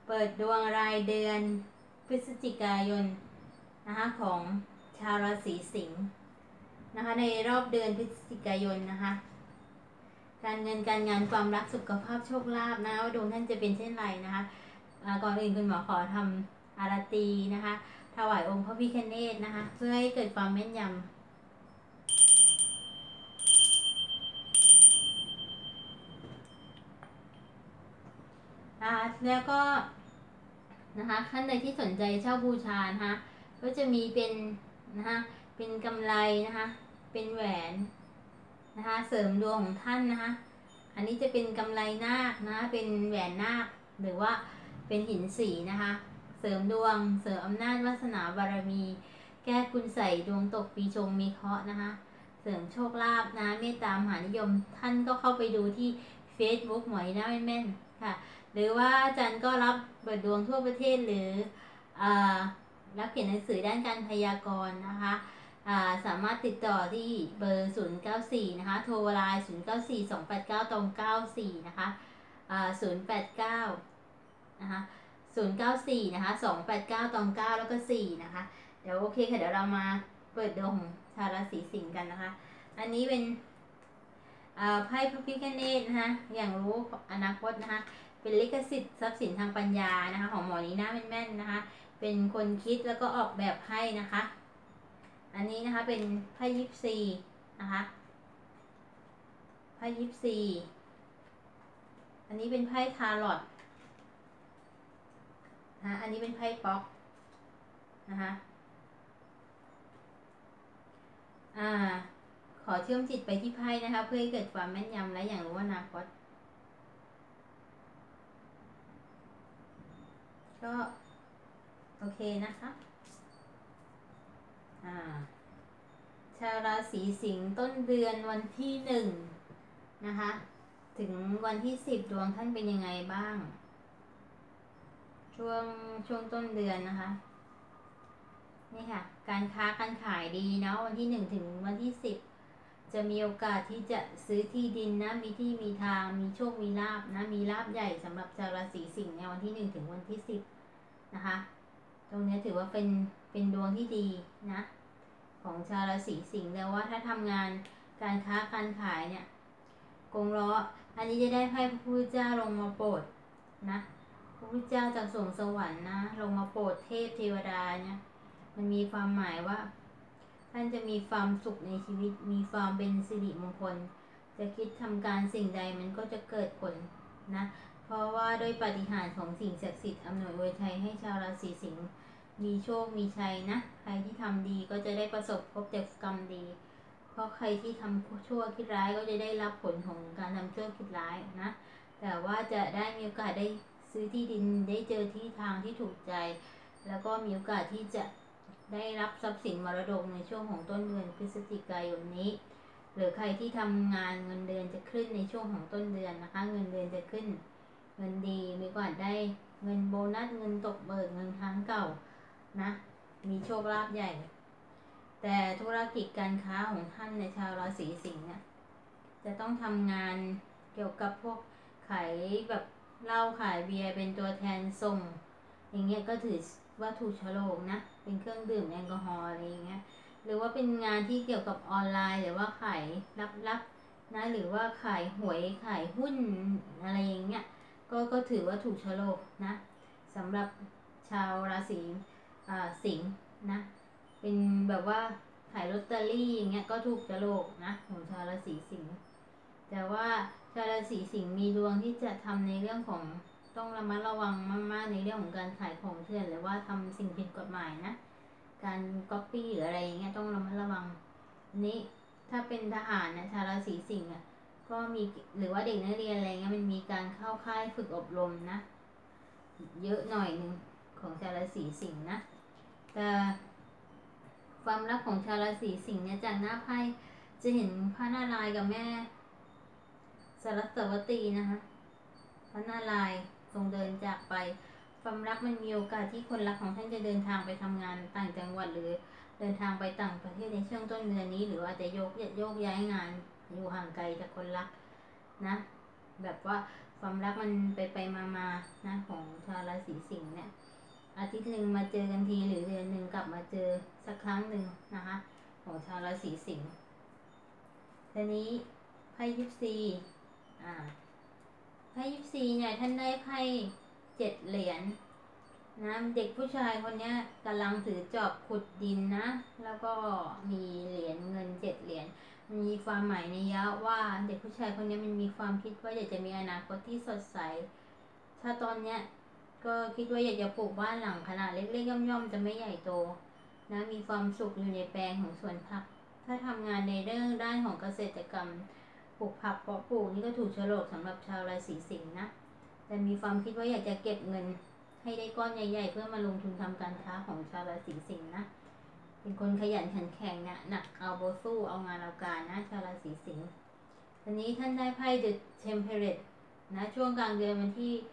เปิดดวงรายเดือนพฤศจิกายนนะคะของชาวราศีสิงห์นะคะในรอบเดือนพฤศจิกายนนะคะการเงินการงานความรักสุขภาพโชคลาภนะว่าดวงท่านจะเป็นเช่นไรนะคะก่อนอื่นคุณหมอขอทำอาราตีนะคะถวายองค์พระพิฆเนศนะคะเพื่อให้เกิดความแม่นยำนะคะแล้วก็นะคะท่านใดที่สนใจเช่าบูชานะคะก็จะมีเป็นนะคะเป็นกำไรนะคะเป็นแหวนนะคะเสริมดวงของท่านนะคะอันนี้จะเป็นกำไรนาคนะคะเป็นแหวนนาคหรือว่าเป็นหินสีนะคะเสริมดวงเสริมอำนาจวาสนาบารมีแก้คุณใส่ดวงตกปีชงมีเคราะห์นะคะเสริมโชคลาภนะเมตตามหานิยมท่านก็เข้าไปดูที่ Facebook หมวยนะแม่นๆค่ะหรือว่าอาจารย์ก็รับเปิดดวงทั่วประเทศหรือรับเขียนหนังสือด้านการพยากรณ์นะคะสามารถติดต่อที่เบอร์ 094 นะคะโทรไลน์ 09428994 นะคะ089 นะคะ 094 นะคะ289 แล้วก็ 4 นะคะเดี๋ยวโอเคค่ะเดี๋ยวเรามาเปิดดวงของชาวราศีสิงห์กันนะคะอันนี้เป็นไพ่พระพิฆเนศนะคะอย่างรู้อนาคตนะคะเป็นลิขสิทธิ์ทรัพย์สินทางปัญญานะคะของหมอนีน่าแม่นๆนะคะเป็นคนคิดแล้วก็ออกแบบไพ่นะคะอันนี้นะคะเป็นไพ่ยิปซีนะคะไพ่ยิปซีอันนี้เป็นไพ่ทาโรต์นะอันนี้เป็นไพ่ป๊อกนะคะขอเชื่อมจิตไปที่ไพ่นะคะเพื่อให้เกิดความแม่นยำและอย่างรู้อนาคตก็โอเคนะคะชาวราศีสิงห์ต้นเดือนวันที่1นะคะถึงวันที่10ดวงท่านเป็นยังไงบ้างช่วงต้นเดือนนะคะนี่ค่ะการค้าการขายดีเนาะวันที่1ถึงวันที่10จะมีโอกาสที่จะซื้อที่ดินนะมีที่มีทางมีโชคมีลาภนะมีลาภใหญ่สำหรับชาวราศีสิงห์ในวันที่1ถึงวันที่10นะคะตรงนี้ถือว่าเป็นดวงที่ดีนะของชาวราศีสิงห์แต่ว่าถ้าทำงานการค้าการขายเนี่ยกงล้ออันนี้จะได้ให้พระพุทธเจ้าลงมาโปรดนะพระพุทธเจ้าจากสวงสวรรค์นะลงมาโปรดเทพเทวดาเนี่ยมันมีความหมายว่าท่านจะมีความสุขในชีวิตมีความเป็นสิริมงคลจะคิดทำการสิ่งใดมันก็จะเกิดผลนะเพราะว่าด้วยปาฏิหาริย์ของสิ่งศักดิ์สิทธิ์อำนวยอวยชัยให้ชาวราศีสิงห์มีโชคมีชัยนะใครที่ทำดีก็จะได้ประสบพบแต่กรรมดีเพราะใครที่ทำชั่วคิดร้ายก็จะได้รับผลของการทำชั่วคิดร้ายนะแต่ว่าจะได้มีโอกาสได้ซื้อที่ดินได้เจอที่ทางที่ถูกใจแล้วก็มีโอกาสที่จะได้รับทรัพย์สินมรดกในช่วงของต้นเดือนพฤศจิกายนนี้หรือใครที่ทำงานเงินเดือนจะขึ้นในช่วงของต้นเดือนนะคะเงินเดือนจะขึ้นเงินดีมีโอกาสได้เงินโบนัสเงินตกเบิกเงินค้างเก่านะมีโชคลาภใหญ่แต่ธุรกิจการค้าของท่านในชาวราศีสิงห์เนี่ยจะต้องทำงานเกี่ยวกับพวกขายแบบเหล้าขายเบียร์เป็นตัวแทนส่งอย่างเงี้ยก็ถือว่าถูกโฉลกนะเป็นเครื่องดื่มแอลกอฮอล์อะไรอย่างเงี้ยหรือว่าเป็นงานที่เกี่ยวกับออนไลน์หรือว่าขายลับๆนะหรือว่าขายหวยขายหุ้นอะไรอย่างเงี้ยก็ถือว่าถูกโฉลกนะสำหรับชาวราศีสิงห์นะเป็นแบบว่าขายลอตเตอรี่อย่างเงี้ยก็ถูกโฉลกนะของชาวราศีสิงห์แต่ว่าชาวราศีสิงห์มีดวงที่จะทำในเรื่องของต้องระมัดระวังมากๆในเรื่องของการขายของเถื่อนหรือว่าทำสิ่งผิดกฎหมายนะการก๊อปปี้หรืออะไรอย่างเงี้ยต้องระมัดระวังนี้ถ้าเป็นทหารนะชาวราศีสิงห์อ่ะก็มีหรือว่าเด็กนักเรียนอะไรเงี้ยมันมีการเข้าค่ายฝึกอบรมนะเยอะหน่อยนึงของชาวราศีสิงห์นะแต่ความรักของชาวราศีสิงห์เนี่ยจากหน้าไพ่จะเห็นพระนารายณ์กับแม่สรัสวตีนะคะพระนารายณ์ทรงเดินจากไปความรักมันมีโอกาสที่คนรักของท่านจะเดินทางไปทำงานต่างจังหวัดหรือเดินทางไปต่างประเทศในช่วงต้นเดือนนี้หรืออาจจะโยกย้ายงานอยู่ห่างไกลจากคนรักนะแบบว่าความรักมันไปมานะของชาวราศีสิงห์เนี่ยอาทิตย์หนึ่งมาเจอกันทีหรือเดือนหนึ่งกลับมาเจอสักครั้งหนึ่งนะคะของชาวราศีสิงห์ทีนี้ไพ่ยิปซีไพ่ยิปซีเนี่ยท่านได้ไพ่7 เหรียญนะเด็กผู้ชายคนนี้กำลังถือจอบขุดดินนะแล้วก็มีเหรียญเงิน7 เหรียญมีความหมายในยะว่าเด็กผู้ชายคนนี้มันมีความคิดว่าอยากจะมีอนาคตที่สดใสถ้าตอนเนี้ยก็คิดว่าอยากจะปลูกบ้านหลังขนาดเล็กๆย่อมๆจะไม่ใหญ่โตนะมีความสุขอยู่ในแปลงของสวนผักถ้าทำงานในเรื่องด้านของเกษตรกรรมปลูกผักเพาะปลูกนี่ก็ถูกโฉลกสำหรับชาวราศีสิงห์นะแต่มีความคิดว่าอยากจะเก็บเงินให้ได้ก้อนใหญ่ๆเพื่อมาลงทุนทำการค้าของชาวราศีสิงห์นะเป็นคนขยันขันแข็งนะหนักเอาโบสู้เอางานเอาการนะชาวราศีสิงห์ตอนนี้ท่านได้ไพ่ The Temperate นะช่วงกลางเดือนวันที่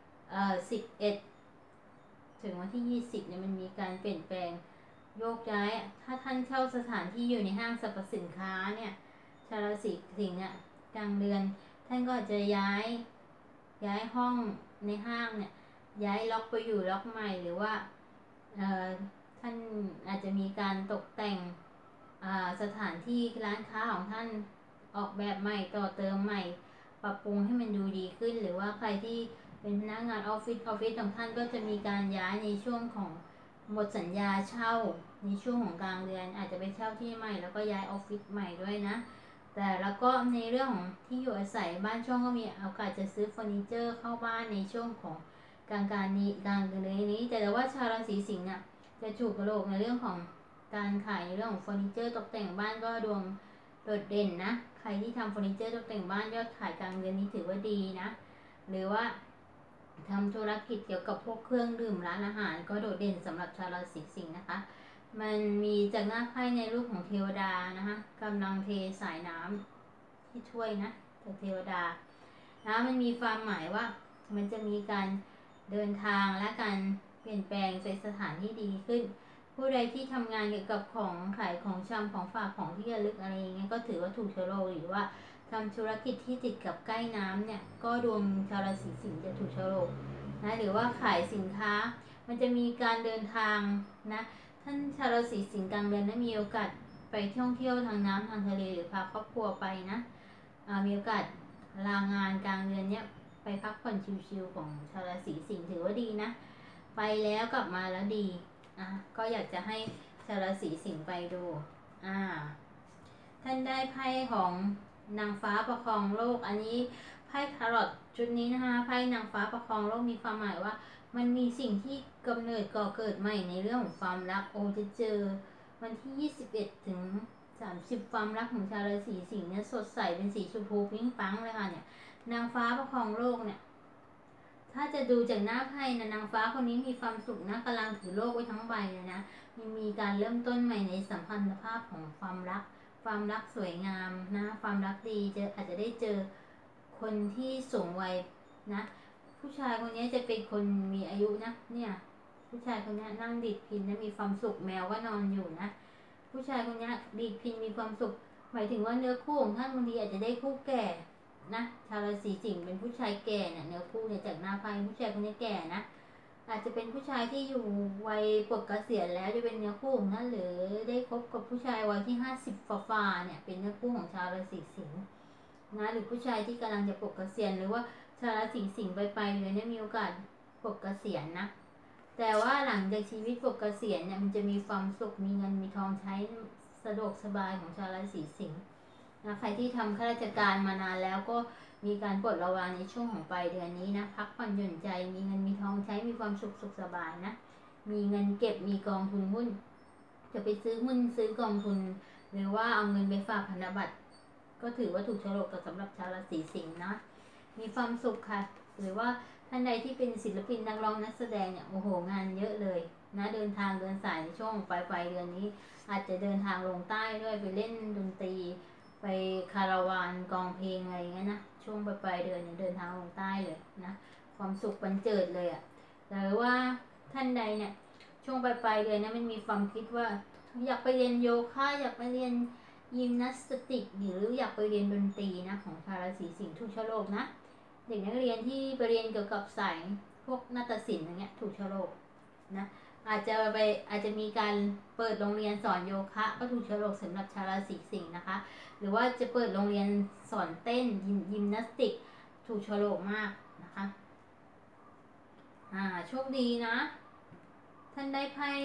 11ถึงวันที่20เนี่ยมันมีการเปลี่ยนแปลงโยกย้ายถ้าท่านเช่าสถานที่อยู่ในห้างสรรพสินค้าเนี่ยชาวราศีสิงห์เนี่ยกลางเดือนท่านก็จะย้ายห้องในห้างเนี่ยย้ายล็อกไปอยู่ล็อกใหม่หรือว่าท่านอาจจะมีการตกแต่งสถานที่ร้านค้าของท่านออกแบบใหม่ต่อเติมใหม่ปรับปรุงให้มันดูดีขึ้นหรือว่าใครที่เป็นพนักงานออฟฟิศของท่านก็จะมีการย้ายในช่วงของหมดสัญญาเช่าในช่วงของกลางเดือนอาจจะไปเช่าที่ใหม่แล้วก็ย้ายออฟฟิศใหม่ด้วยนะแต่แล้วก็ในเรื่องของที่อยู่อาศัยบ้านช่องก็มีโอกาสจะซื้อเฟอร์นิเจอร์เข้าบ้านในช่วงของกลางเดือนนี้แต่ว่าชาวราศีสิงห์เนี่ยจะถูกกระโหลกในเรื่องของการขายในเรื่องของเฟอร์นิเจอร์ตกแต่งบ้านก็ดวงโดดเด่นนะใครที่ทำเฟอร์นิเจอร์ตกแต่งบ้านยอดขายกลางเดือนนี้ถือว่าดีนะหรือว่าทำธุรกิจเกี่ยวกับพวกเครื่องดื่มร้านอาหารก็โดดเด่นสำหรับชาวราศีสิงห์นะคะมันมีจากหน้าไพ่ในรูปของเทวดานะคะกำลังเทสายน้ำที่ช่วยนะจากเทวดานะมันมีความหมายว่ามันจะมีการเดินทางและการเปลี่ยนแปลงในสถานที่ดีขึ้นผู้ใดที่ทำงานเกี่ยวกับของขายของชำของฝากของที่ระลึกอะไรอย่างเงี้ยก็ถือว่าถูกเชื้อโรคหรือว่าทำธุรกิจที่ติดกับใกล้น้ำเนี่ยก็ดวงชาวราศีสิงห์จะถูกเชื้อโรคนะหรือว่าขายสินค้ามันจะมีการเดินทางนะท่านชาวราศีสิงห์กลางเดือนได้มีโอกาสไปท่องเที่ยวทางน้ำทางทะเลหรือพาครอบครัวไปนะมีโอกาสลางานกลางเดือนเนี้ยไปพักผ่อนชิลๆของชาวราศีสิงห์ถือว่าดีนะไปแล้วกลับมาแล้วดีก็อยากจะให้ชาวราศีสิงห์ไปดูท่านได้ไพ่ของนางฟ้าประคองโลกอันนี้ไพ่ทารอตชุดนี้นะคะไพ่นางฟ้าประคองโลกมีความหมายว่ามันมีสิ่งที่กำเนิดก่อเกิดใหม่ในเรื่องของความรักจะเจอวันที่21ถึง30ความรักของชาวราศีสิงห์เนี่ยสดใสเป็นสีชมพูปิ๊งปังเลยค่ะเนี่ยนางฟ้าประคองโลกเนี่ยถ้าจะดูจากหน้าไพ่นะนางฟ้าคนนี้มีความสุขนะกำลังถือโลกไว้ทั้งใบเลยนะมีการเริ่มต้นใหม่ในสัมพันธภาพของความรักสวยงามนะความรักดีอาจจะได้เจอคนที่สูงวัยนะผู้ชายคนนี้จะเป็นคนมีอายุนะเนี่ยผู้ชายคนนี้นั่งดีดพิณนะมีความสุขแมวก็นอนอยู่นะผู้ชายคนนี้ดีดพิณมีความสุขหมายถึงว่าเนื้อคู่ของท่านบางทีอาจจะได้คู่แก่นะชาวราศีสิงห์เป็นผู้ชายแก่เนี่ยเนื้อคู่เนี่ยจากหน้าไพ่ผู้ชายคนนี้แก่นะอาจจะเป็นผู้ชายที่อยู่วัยปลดเกษียณแล้วจะเป็นเนื้อคู่ของท่านหรือได้คบกับผู้ชายวัยที่50ฝ่าเนี่ยเป็นเนื้อคู่ของชาวราศีสิงห์นะหรือผู้ชายที่กำลังจะปลดเกษียณหรือว่าชาวราศีสิงห์ไปเลยเนี่ยมีโอกาสปลดเกษียณนะแต่ว่าหลังจากชีวิตปลดเกษียณเนี่ยมันจะมีความสุขมีเงินมีทองใช้สะดวกสบายของชาวราศีสิงห์นะใครที่ทำข้าราชการมานานแล้วก็มีการปลดระวางในช่วงของปลายเดือนนี้นะพักผ่อนหย่อนใจมีเงินมีทองใช้มีความสุขสบายนะมีเงินเก็บมีกองทุนหุ้นจะไปซื้อหุ้นซื้อกองทุนหรือว่าเอาเงินไปฝากพันธบัตรก็ถือว่าถูกโฉลกกับสำหรับชาวราศีสิงห์นะมีความสุขค่ะหรือว่าท่านใดที่เป็นศิลปินนักร้องนักแสดงเนี่ยโอ้โหงานเยอะเลยนะเดินทางเดินสายในช่วงปลายเดือนนี้อาจจะเดินทางลงใต้ด้วยไปเล่นดนตรีไปคาราวานกองเพลงอะไรเงี้ยนะช่วงปลายเดือนเนี่ยเดินทางลงใต้เลยนะความสุขบันเจิดเลยหรือว่าท่านใดเนี่ยช่วงปลายเดือนนี้มันมีความคิดว่าอยากไปเรียนโยคะอยากไปเรียนยิมนาสติกหรืออยากไปเรียนดนตรีนะของชาวราศีสิงห์ทุกชโลกนะเด็กนักเรียนที่ไปเรียนเกี่ยวกับสายพวกนาฏศิลป์อย่างเงี้ยถูกโฉลกนะอาจจะมีการเปิดโรงเรียนสอนโยคะก็ถูกโฉลกสำหรับชาวราศีสิงห์นะคะ หรือว่าจะเปิดโรงเรียนสอนเต้นยิมนาสติกถูกโฉลกมากนะคะโชคดีนะท่านได้ไพ่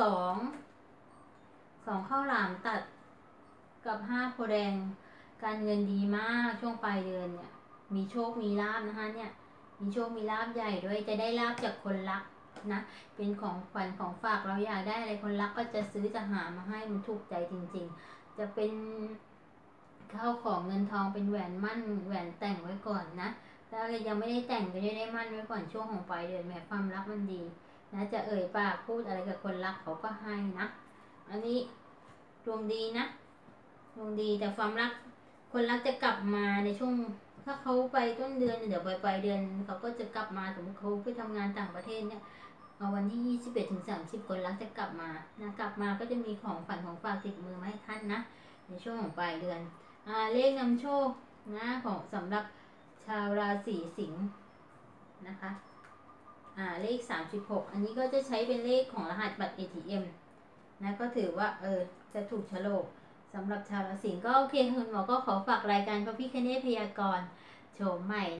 สองข้าวหลามตัดกับ5โพธิ์แดงการเงินดีมากช่วงปลายเดือนเนี่ยมีโชคมีลาภนะคะเนี่ยมีโชคมีลาภใหญ่ด้วยจะได้ลาภจากคนรักนะเป็นของขวัญของฝากเราอยากได้อะไรคนรักก็จะซื้อจะหามาให้มันถูกใจจริงๆจะเป็นข้าวของเงินทองเป็นแหวนมั่นแหวนแต่งไว้ก่อนนะถ้ายังไม่ได้แต่งก็จะได้มั่นไว้ก่อนช่วงของปลายเดือนแม้ความรักมันดีนะจะเอ่ยปากพูดอะไรกับคนรักเขาก็ให้นะอันนี้ดวงดีนะดวงดีแต่ความรักคนรักจะกลับมาในช่วงถ้าเขาไปต้นเดือนเดี๋ยวปลายเดือนเขาก็จะกลับมาสมมติเขาไปทำงานต่างประเทศเนี่ยวันที่21 ถึง 30คนรักจะกลับมานะกลับมาก็จะมีของฝันของฝากติดมือมาให้ท่านนะในช่วงของปลายเดือนเลขนำโชคนะของสำหรับชาวราศีสิงห์นะคะเลข36อันนี้ก็จะใช้เป็นเลขของรหัสบัตร ATM นะก็ถือว่าจะถูกโฉลกสำหรับชาวราศีก็โอเคคุณหมอก็ขอฝากรายการพระพิฆเนศพยากรณ์โฉมใหม่